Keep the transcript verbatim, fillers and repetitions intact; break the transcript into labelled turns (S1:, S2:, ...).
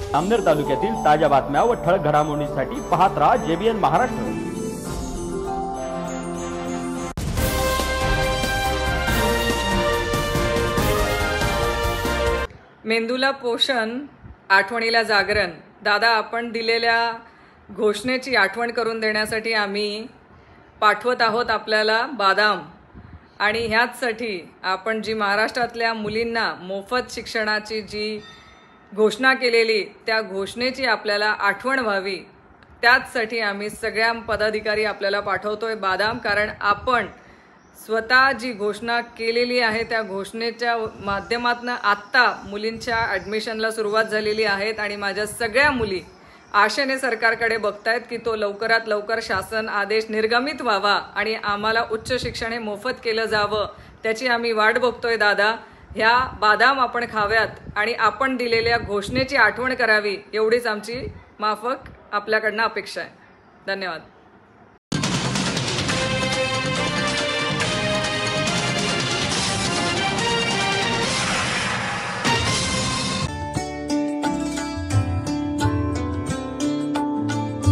S1: अमनेर तालुक्यातील ताज्या बातम्या व ठळक घडामोडींसाठी पाहत राहा जेबीएन महाराष्ट्र।
S2: मेंदूला पोषण, आठवणीला जागरण। दादा, आपण दिलेल्या घोषणेची आठवण करून देण्यासाठी आम्ही पाठवत आहोत आपल्याला बादाम। आणि ह्याचसाठी आपण जी महाराष्ट्रातल्या मुलींना मोफत शिक्षणाची जी घोषणा केलेली, त्या घोषणेची आपल्याला आठवण व्हावी, त्याचसाठी आम्ही सगळ्या पदाधिकारी आपल्याला पाठवतोय बादाम। कारण आपण स्वतः जी घोषणा केलेली आहे त्या घोषणेच्या माध्यमातून आत्ता मुलींच्या ॲडमिशनला सुरुवात झालेली आहेत आणि माझ्या सगळ्या मुली आशेने सरकारकडे बघतायत की तो लवकरात लवकर शासन आदेश निर्गमित व्हावा आणि आम्हाला उच्च शिक्षण हे मोफत केलं जावं, त्याची आम्ही वाट बघतोय दादा। ह्या बादाम आपण खाव्यात आणि आपण दिलेल्या घोषणेची आठवण करावी, एवढीच आमची माफक आपल्याकडनं अपेक्षा आहे। धन्यवाद।